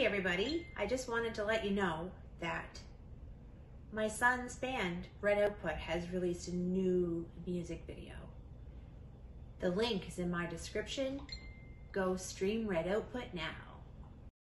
everybody, I just wanted to let you know that my son's band, Red Output, has released a new music video. The link is in my description. Go stream Red Output now.